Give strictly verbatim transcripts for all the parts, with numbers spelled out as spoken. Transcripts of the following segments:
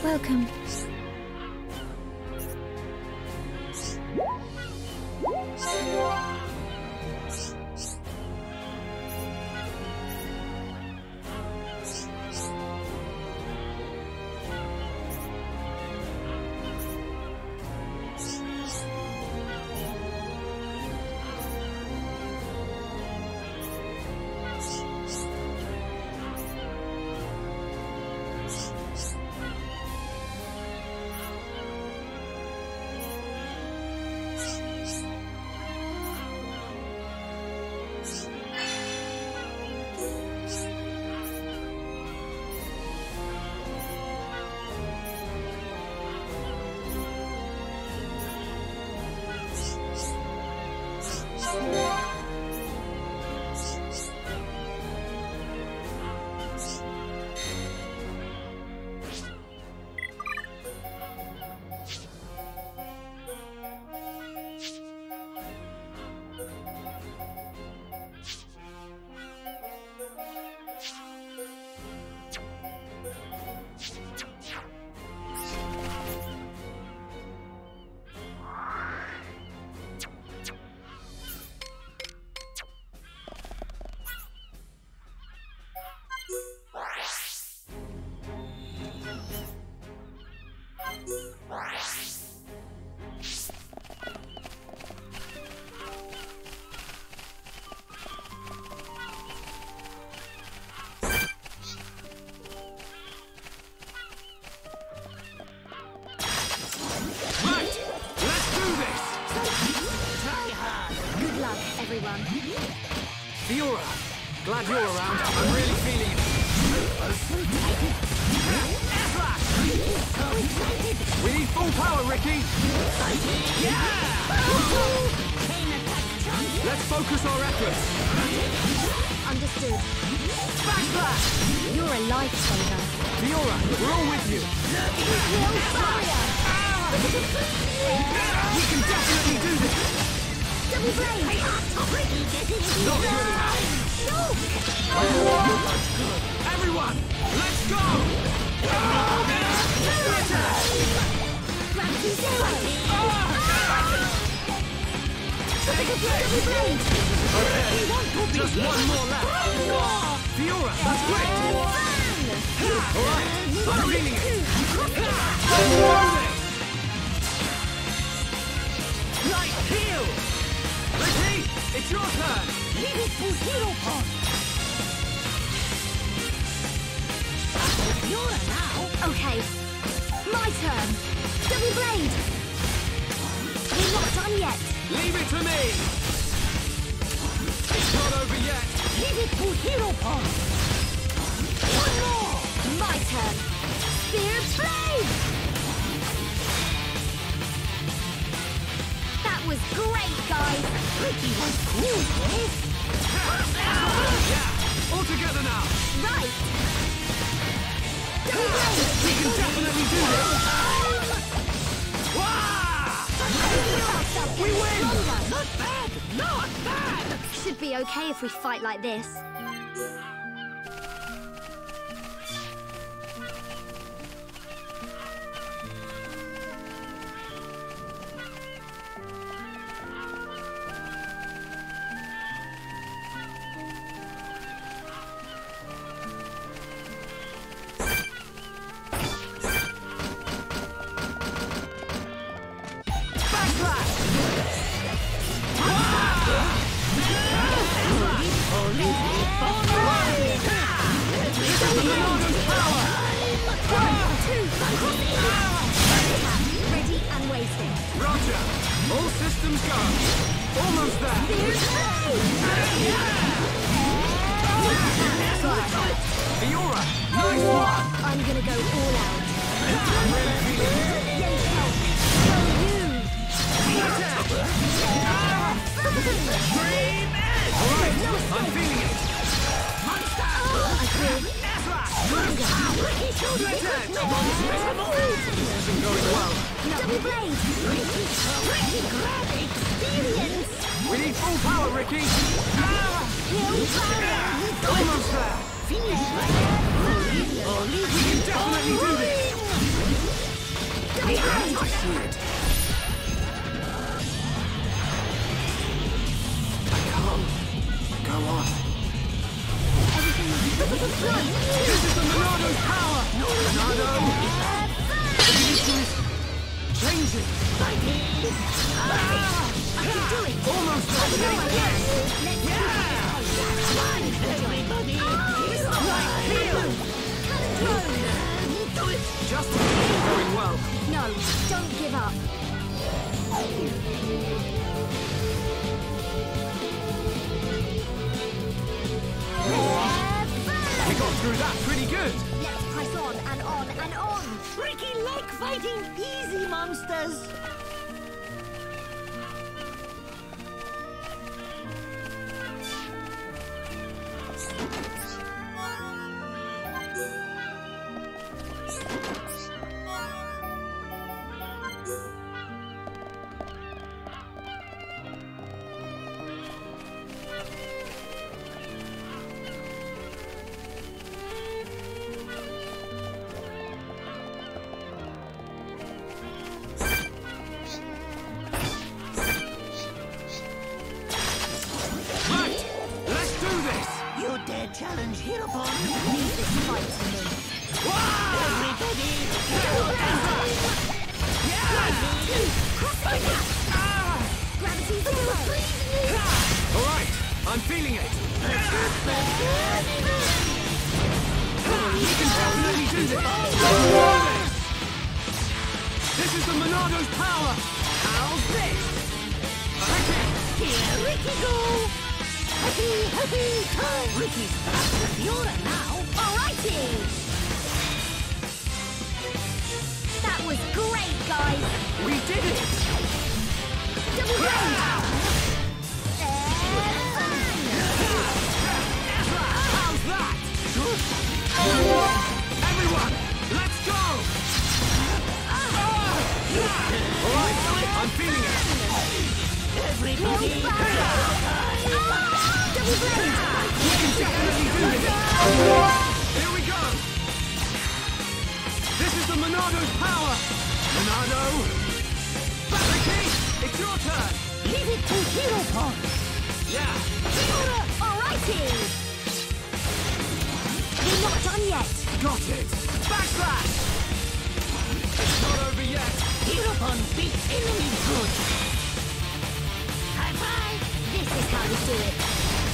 Welcome. Glad you're around. I'm really feeling it. We need full power, Ricky. Yeah! Let's focus our efforts. Understood. Backslash! You're a lifesaver. Fiora, we're all with you. We can definitely do this. Double blade. Not good enough. Everyone, let's go! Gravity zero. Okay, just one more left. Fiora, that's great. All right, I'm feeling it. Light heal. Ricky, it's your turn. Leave it to Hero Pod. Fiora now. Okay, my turn. Double blade. We're not done yet. Leave it to me. It's not over yet. Leave it to Hero Pod. One more. My turn. Spear blade. That was great, guys. Ricky was cool, this. Yeah, all together now. Right. We can definitely do this. We win! Not bad! Not bad! Should be okay if we fight like this. Ready and waiting. Roger. All systems go. Almost there. Fiora, nice one. I'm gonna go all out. I'm really feeling it. Yay, help. So you. Dream edge. All right, I'm feeling it. Monster. I feel stronger. This isn't going well. Double blade. Ricky, Ricky, grab experience. We need full power, Ricky. Heal power. Almost there. Finish. We can definitely do this. Double blade! I see it. I can't go on. Everything is right. This is the Monado's power! Monado! Change it! I can do it! Almost I know I there! can! Let's Yeah! Come on, everybody! Right here! Do it! Just going well. No, don't give up. We got through that pretty good. Let's press on and on and on. Tricky like fighting easy monsters. Right, let's do this. You dare challenge hereupon? Leave this fight to me. Everybody, Gravity zero. All right, I'm feeling it. We can definitely do this. This is the Monado's power. How's this? Okay. here Ricky go! Happy, happy time! Ricky's back to Fiora now. Alrighty. That was great, guys. We did it. Double blade. How's that? Everyone, let's go. All right, I'm feeling it. Everybody, Double blade. We can definitely do this. Here we go. This is the Monado's power. Monado. Battery, it's your turn. leave it to Heropon. Yeah. Alrighty. We're not done yet. Got it. Backslash. It's not over yet. Heropon beats enemy good. High five. This is how we do it.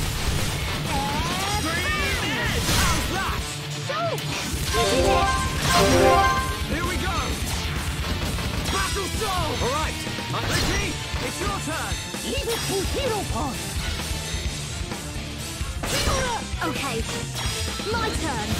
Green edge. How's that? Here we go. Battle soul. All right. Ricky, it's your turn. Leave it to Heropon. Okay, my turn.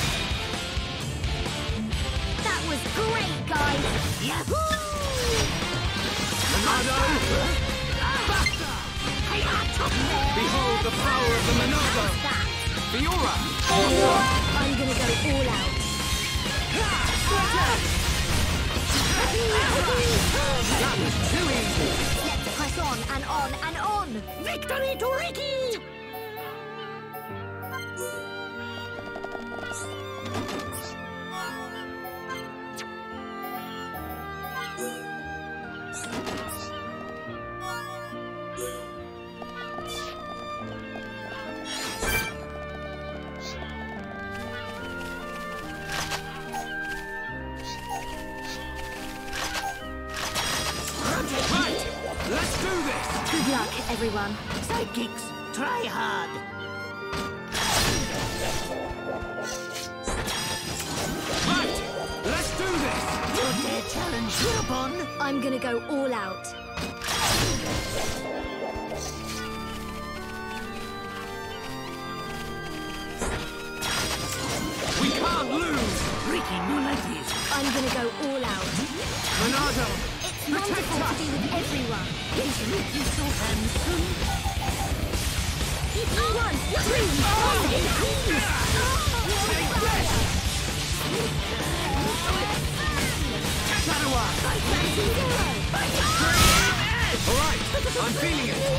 That was great, guys. Yahoo! Monado. Basta. Behold the power of the Monado. That. Fiora. I'm gonna go all out. That was too easy. Let's press on and on and on. Victory to Ricky! Right. Let's do this. Good luck, everyone. Sidekicks, try hard. Right. Let's do this. You dare challenge Heropon? I'm gonna go all out. We can't lose. Ricky, no like this. I'm gonna go all out. Monado. It's wonderful to be with everyone. Is Ricky so handsome? One, two, Shadowar. All right. I'm feeling it.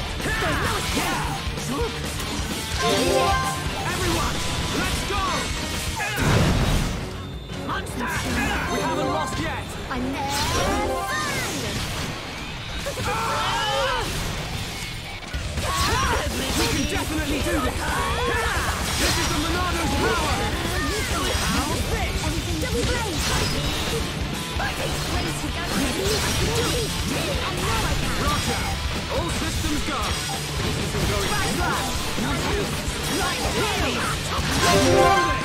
Everyone, let's go. Monster! We haven't lost yet! I'm there. Ah! We can definitely do this! This is the Monado's power! How's this? Double blade! Ready to go. Ready? I can do it! And now I can! Roger! All systems go! This isn't going too fast! Like really! Let's do this!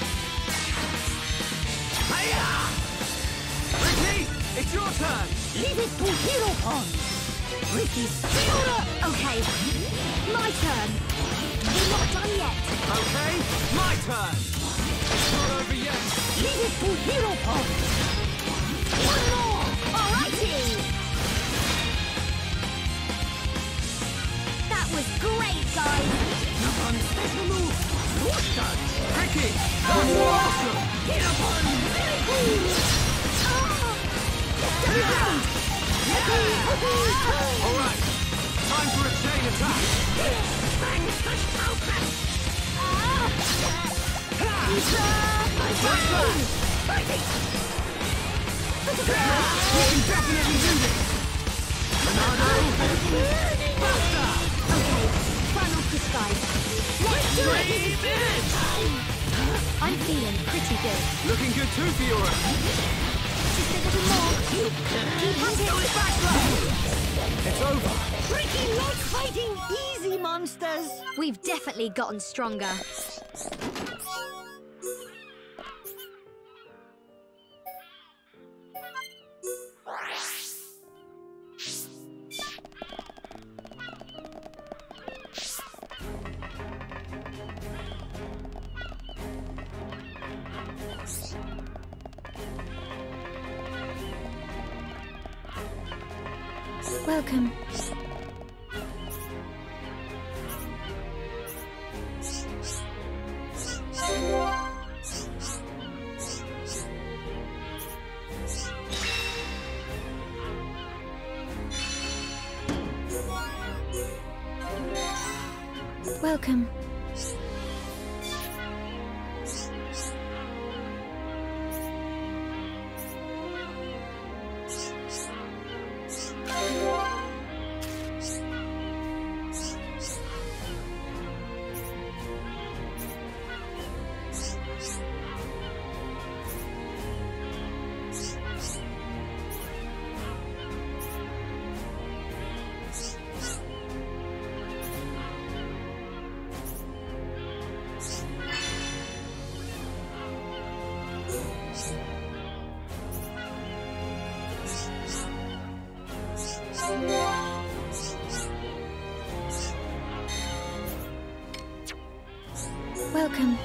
Hiya! Ricky, it's your turn! Leave it to Hero Pond. Ricky's Fiora. Okay, my turn. We're not done yet. Okay, my turn! It's not over yet! Leave it to Hero Pond. One more. Alrighty. That was great, guys. One special move. What done? Ricky, that's awesome! Hero Pond. Very cool. Alright, time for a chain attack! Bang, smash, pow, crash. We can definitely do this! Monado! Buster! Okay, final disguise. Let's do it! I'm feeling pretty good. Looking good too, Fiora! Just a little more. Keep at it. It's over! Ricky likes fighting easy monsters. We've definitely gotten stronger. Welcome. Welcome. Welcome.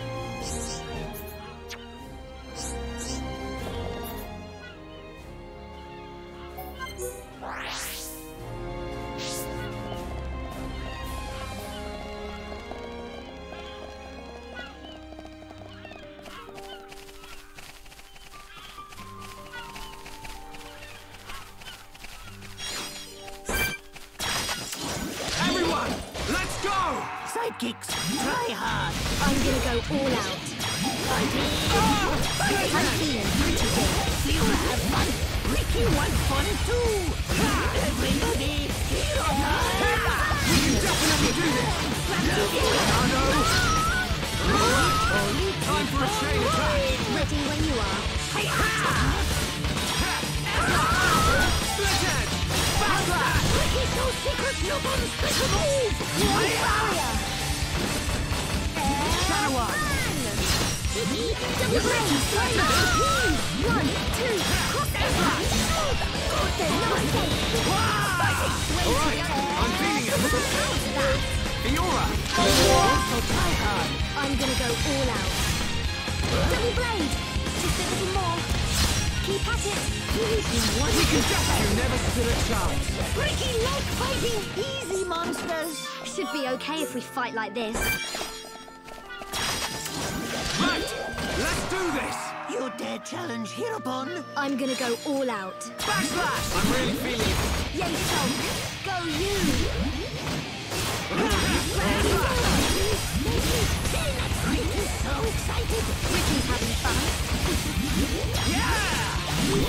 Everyone, let's go! Sidekicks, try hard. I'm gonna go all out. Fighting. I'm feeling pretty good. Fiora have fun. Ricky wants fun too. Everybody, hero time. We can definitely do this! Monado! Only Time for a chain attack! Ready when you are. Split edge! Backlash! Ricky's no secret, no one special move. Barrier. Shadow Eye! Double blade. One, two, cross over. Good, nice. Alright, I'm feeling it! Fiora! Also try hard. I'm gonna go all out. Double blade. Just a little more. Keep at it. We can definitely... You never stood a chance! Ricky like fighting easy monsters. Should be okay if we fight like this. Right! Let's do this! You dare challenge Hirobon? I'm gonna go all out. Backslash! I'm really feeling it! Yay, Shulk! Go you! Ricky's so excited. Ricky's having fun. Yeah!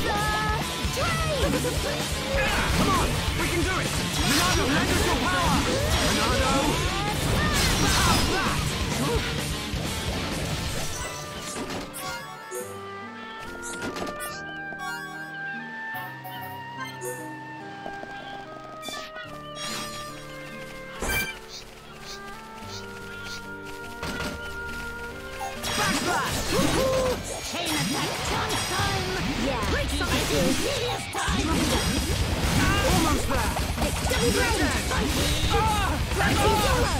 Flash! Woohoo! Chain attack chance time! Yeah, Ricky something getting good. serious time! Almost there! Double blade! Ah! Gravity zero!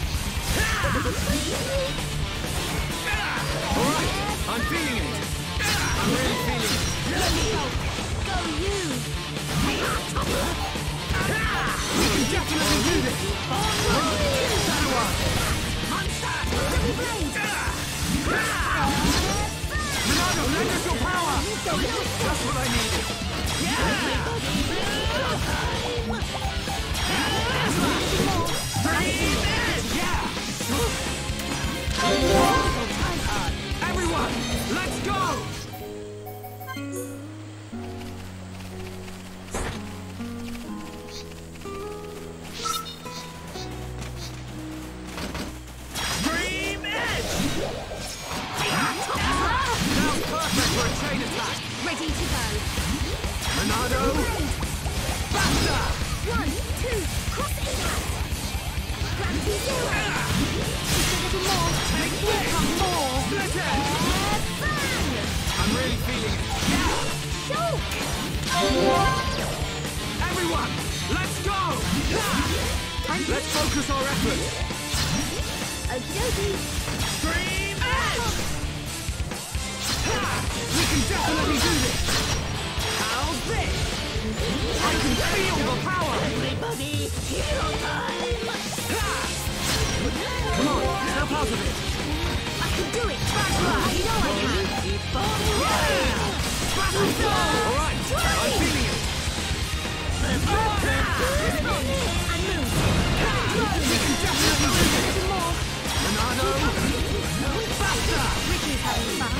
Alright, I'm feeling it! I'm really feeling it! Go you! We can definitely do this! That one! Double blade! Monado, lend us your power! Just what I needed! Everyone, let's go! Dream Edge! Now's perfect for a chain attack! Ready to go. Monado! Faster! One, two, cross impact! Gravity zero! Just a little more. Here come more. Split Edge! Bang! I'm really feeling it! Shock! Everyone, let's go! Let's focus our efforts! Okie dokie. Dream Edge! We can definitely do this! How's this? I can feel the power! Everybody, hero time! Come on, snap out of it! I can do it. Back right. You know I can. Keep on rolling! Alright, I'm feeling it! And move. We can definitely do this! Little more. Monado! Faster! Ricky's having fun.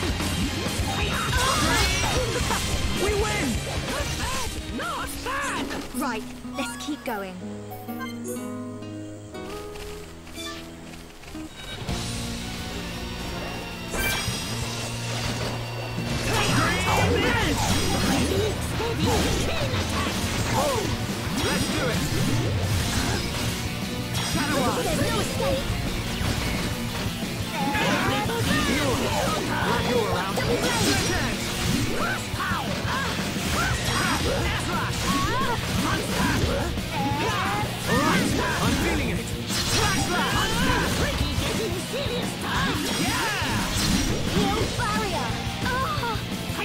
We win! Not bad! Not bad! Right, let's keep going. Oh! Let's do it! Shadow Eye! There's no escape. Glad you're around! Double blade. Split Edge! Alright, I'm feeling it! Flash Blast! Ricky getting serious time! Heal barrier. Ah.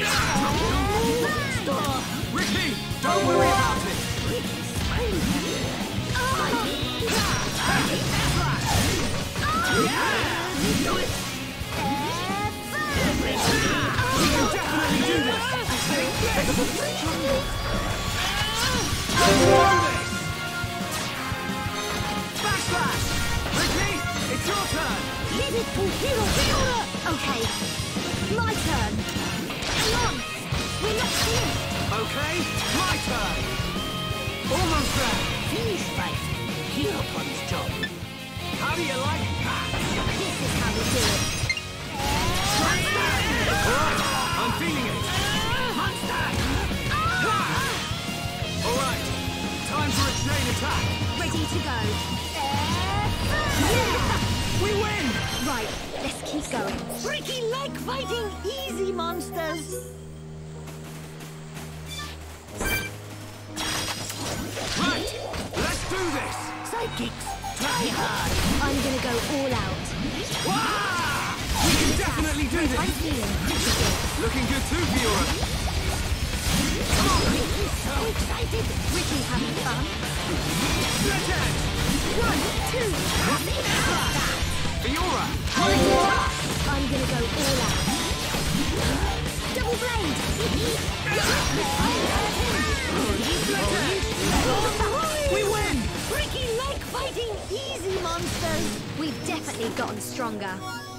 Bang. Ricky, don't worry about it! We can definitely do this! Flash Flash! Ricky, it's your turn! Leave it to Hero Hero! Okay, my turn. Hang on, we're not finished. Okay, my turn! Almost there! Finish fight! Herocon's job! How do you like that? This is how we do it. Alright, I'm feeling it! Alright, time for a chain attack! Ready to go. We win! Right, let's keep going. Ricky like fighting easy monsters! Right, let's do this! Psychics, try hard! I'm gonna go all out. Wah! We can definitely do I'm this! feeling pretty good. Looking good too, Fiora! Ricky's so excited! Ricky's having fun. Split Edge! One, two, Fiora! I'm gonna go all out. Double blade! We win! Ricky like fighting easy monsters! We've definitely gotten stronger.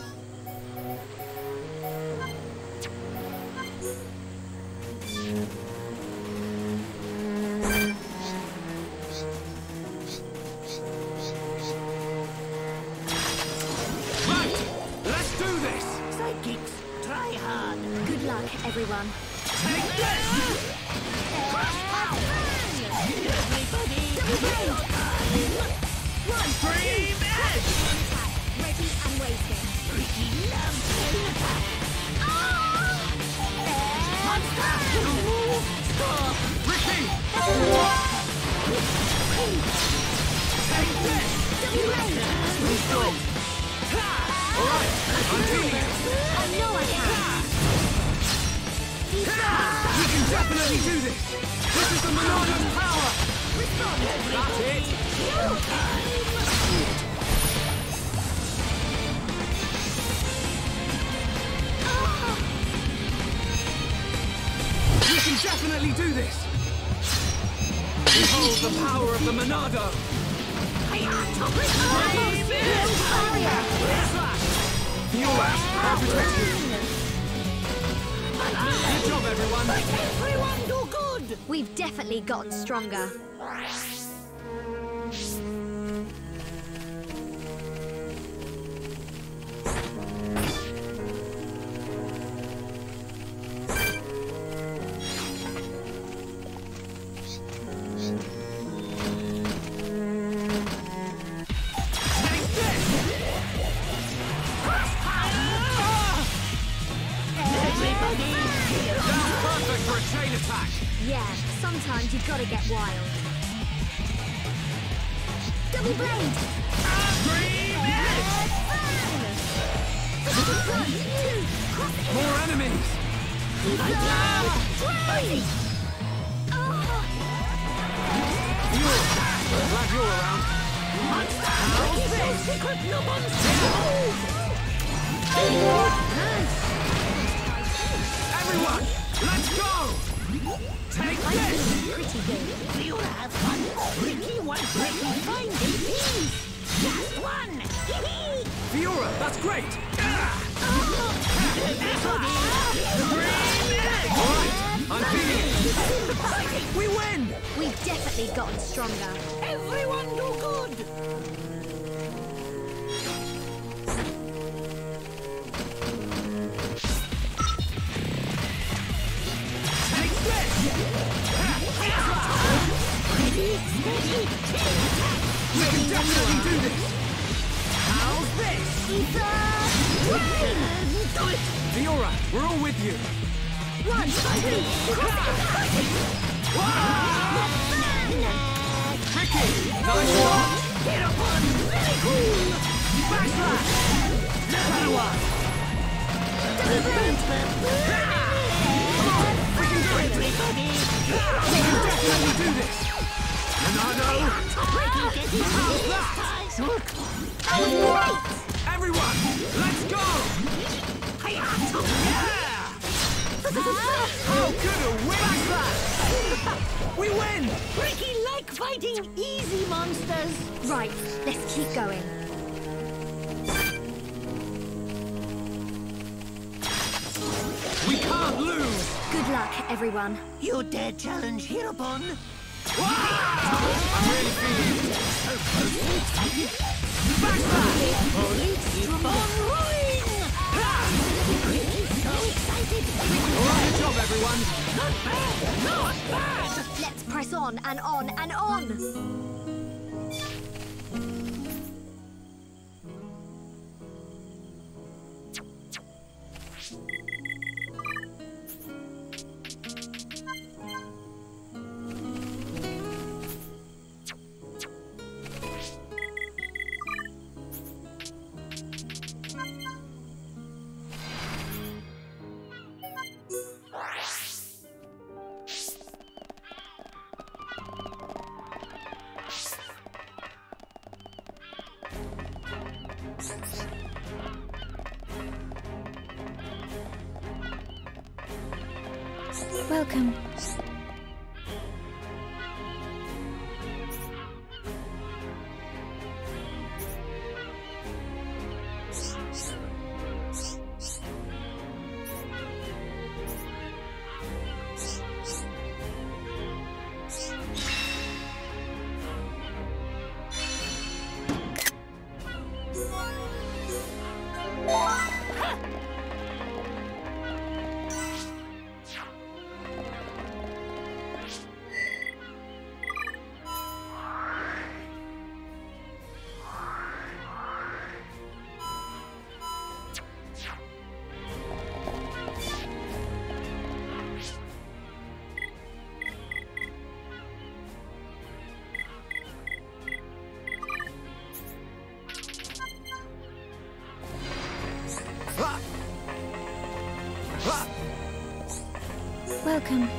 Right, let's do this! Psychics, try hard! Good luck, everyone. Take this! Everybody, Double blade! One, Dream Edge! attack. Ready and waiting. Ricky loves Ricky! Take this! Alright, I'm feeling it! I know I can. We can definitely do this! This is the Monado's power! That's it! We can definitely do this! Behold the power of the Monado! Filmora, I'll protect you! Good job, everyone! Everyone do good! We've definitely gotten stronger. Yeah, sometimes you've got to get wild. Double blade! More enemies! You're glad you're around. Everyone, let's go! Take this! Pretty good. You'll have fun. Ricky wants Ricky find the peace. Just one. Fiora, that's great! Alright, I'm feeling it! We win! We've definitely gotten stronger. Everyone do good. Take this! We can definitely do this! How's this? Fiora, we're all with you! One, two, Ricky, nice shot! Get up on. Very cool. Backslash! Better one! We can do it! We can definitely do this! Monado! How's that? that was great! Everyone, let's go! Yeah! How good a win! Backslash! We win! Ricky like fighting easy monsters. Right, let's keep going. We can't lose! Good luck, everyone. You dare challenge Hirobon? Wow! I'm really feeling it! Backslash! Keep on rolling! Ricky's so excited. Alright, good job, everyone! Not bad, not bad. Let's press on and on and on. Welcome. welcome.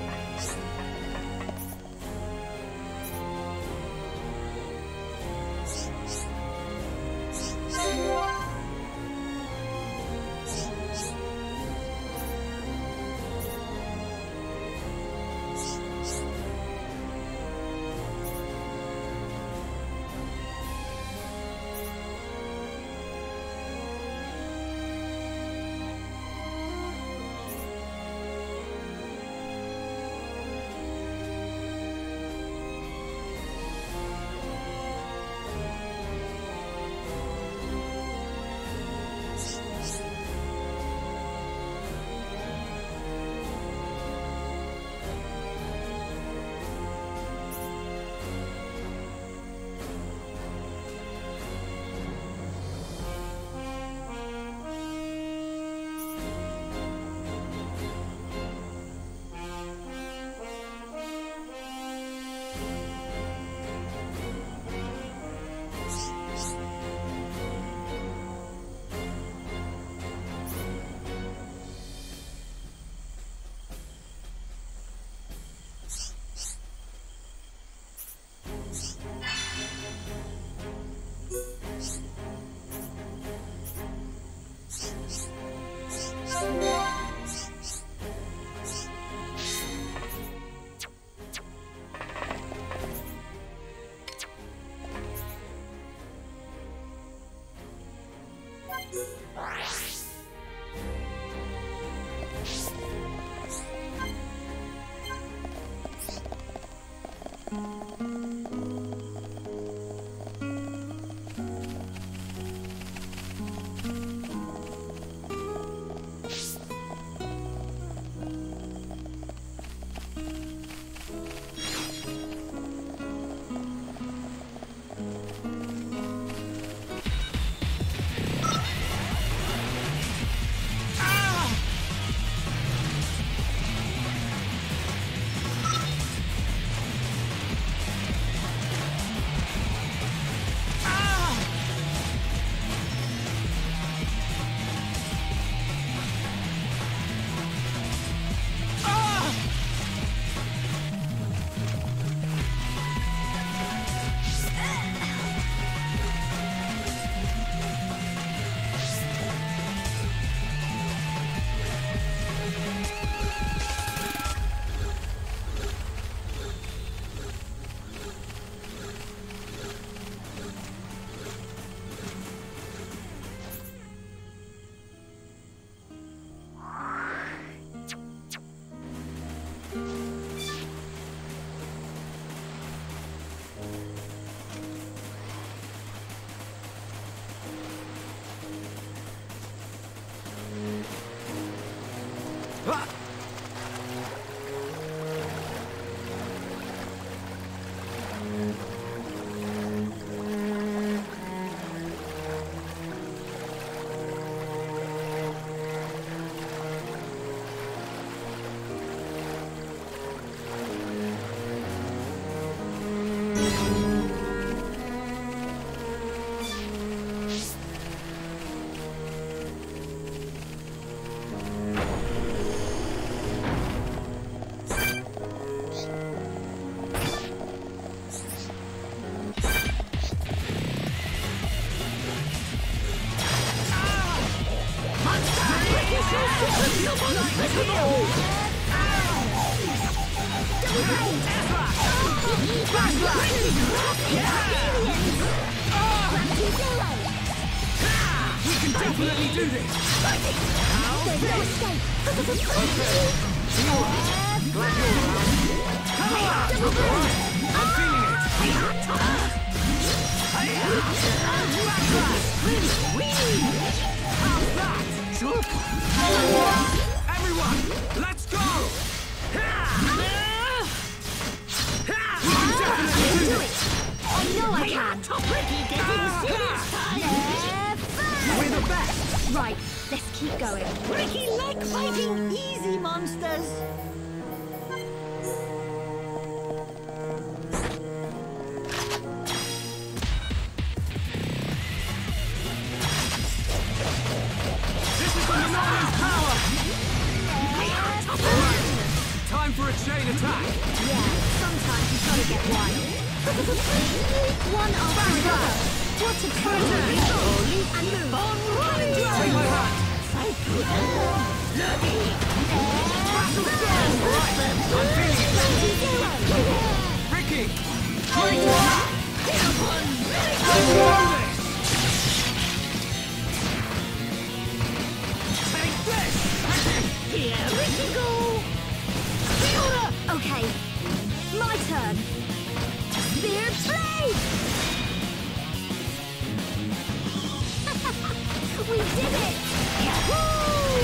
Chain attack! Yeah, sometimes you gotta get wild. One after another. What a turn! And move. Take my hand! Alright, I'm feeling it! Ricky! Going to attack! Take this! Here we go! Okay, my turn. Spear blade! We did it! Woo!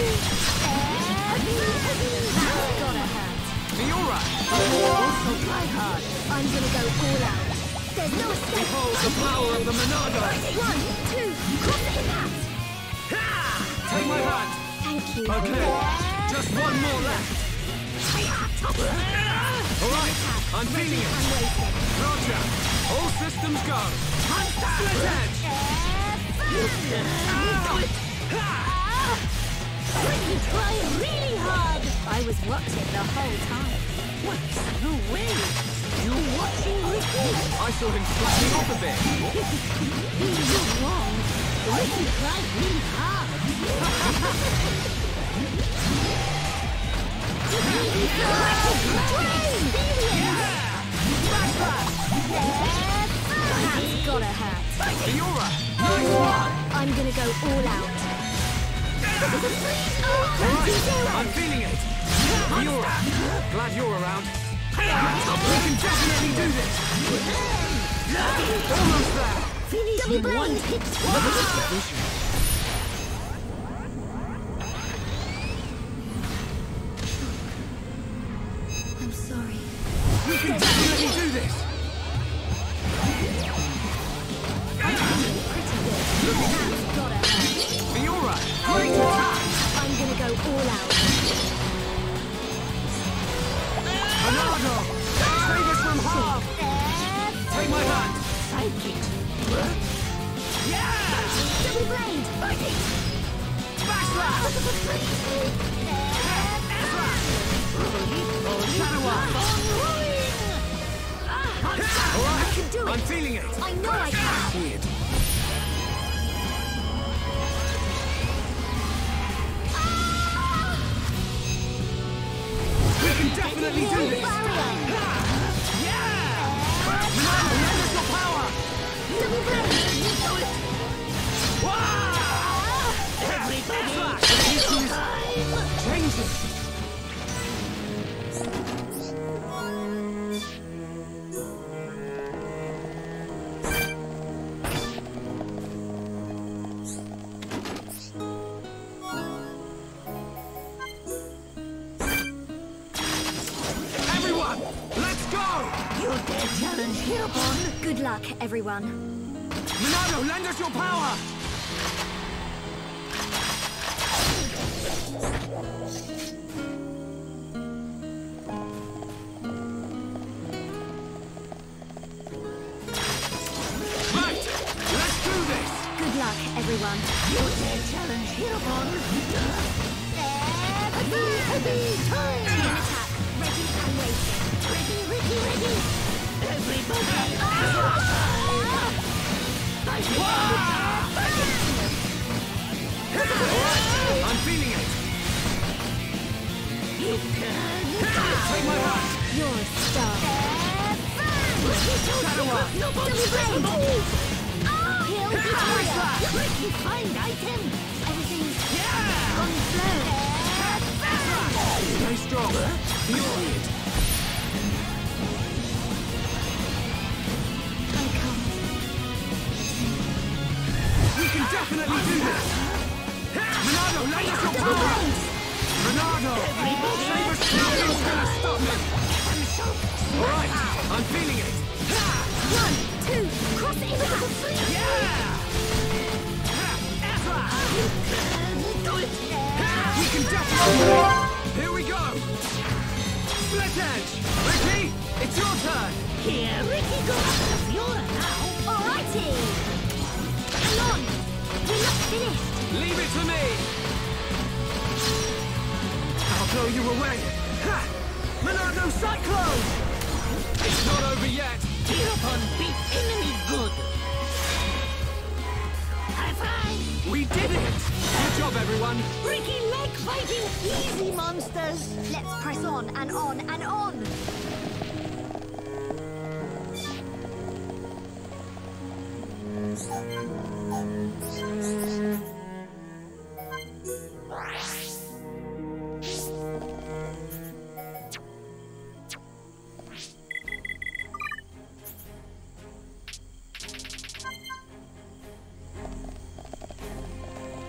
That's gotta hurt. Fiora! Also try hard. I'm gonna go all out. There's no escape. Behold the power of the Monado! One, two, cross impact! Take my hand! Thank you. Okay, just one more left. Alright, I'm feeling it. I'm waiting. Roger, all systems go. Split edge! Ricky tried really hard. I was watching the whole time. What? No way! You watching Ricky? I saw him sliding off a bit. You're wrong. Ricky tried really hard. That's gotta hurt. Fiora, nice one! I'm gonna go all out. Alright, I'm feeling it. Fiora, glad you're around. We can definitely do this. Almost there. Finish Double in blade. one hit. I'm sorry. We can definitely do this. That's gotta hurt. Fiora, great attack. I'm gonna go all out. Monado, save us from harm. Take my hand. Sidekick. Yeah! Double blade. Fighting. Backslash! Shadow Arm. Alright, I can do it. I'm feeling it. I know I can. Weird. We can definitely do this. Yeah! Monado, lend us your power. Double blade. Wow! Everybody, Changes. Everyone, let's go! you dare challenge Herborn? Good luck, everyone. Monado, lend us your power! Right, let's do this! Good luck, everyone. You dare challenge Herborn? Team attack. Ready and waiting. Ready, ready, ready. Everybody. Alright, I'm feeling it! You can. Take my hand! You're a star. Shadow Arm! Nobody's possible. Heal Victoria. Ricky, find item. Everything's Yeah! on slow. Stay strong. Feel it. I can't. We can definitely do this! Monado, lend us your power! Monado! Save us! Nothing's gonna stop me! Alright, I'm feeling it! One, two, cross impact. Yeah! We can definitely... Here we go! Split edge! Ricky, it's your turn! Here, Ricky goes to Fiora now. Alrighty. Hang on. We're not finished. Leave it to me! I'll blow you away! Ha! Monado Cyclone! It's not over yet! Tear upon beat enemy good! High five! We did it! Good job, everyone! Ricky leg fighting easy monsters! Let's press on and on and on.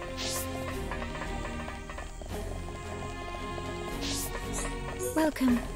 Welcome.